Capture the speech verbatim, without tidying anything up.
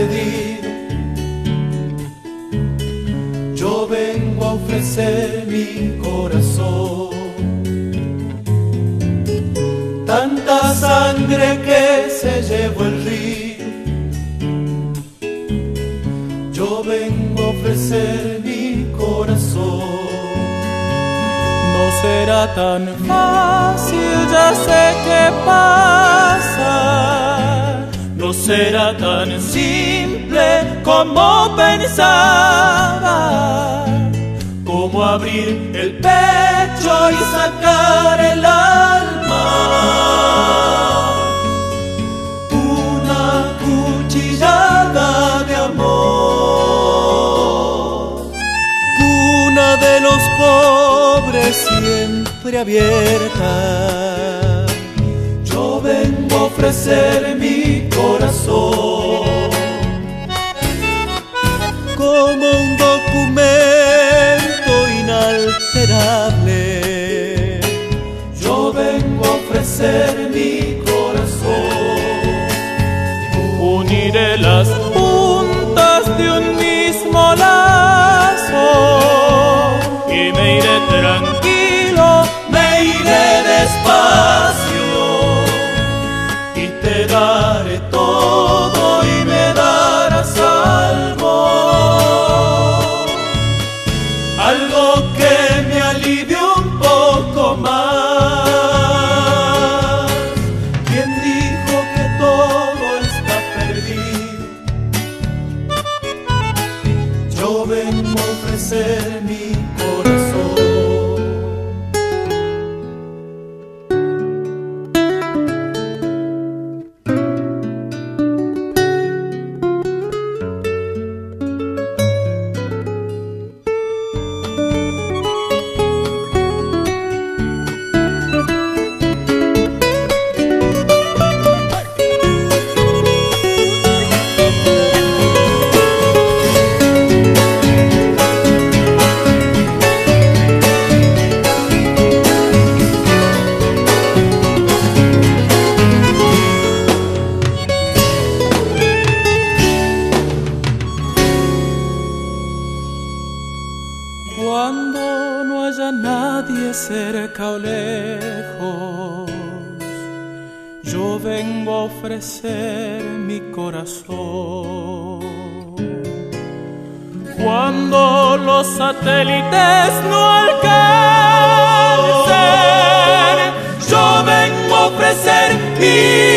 perdido. Yo vengo a ofrecer mi corazón. Tanta sangre que se llevó el río. Yo vengo a ofrecer mi corazón. No será tan fácil, ya sé qué pasa. No será tan simple como pensaba, como abrir el pecho y sacar el alma. Una cuchillada de amor. Cuna de los pobres siempre abierta. Yo vengo a ofrecer mi corazón como un documento inalterable. Yo vengo a ofrecer mi corazón. Uniré las puntas de un mismo lazo y me iré tranquilo, me iré despacio. Te daré todo y me darás algo, algo que me alivie un poco más. ¿Quién dijo que todo está perdido? Yo vengo a ofrecer mi corazón. Cuando no haya nadie cerca o lejos, yo vengo a ofrecer mi corazón. Cuando los satélites no alcancen, yo vengo a ofrecer mi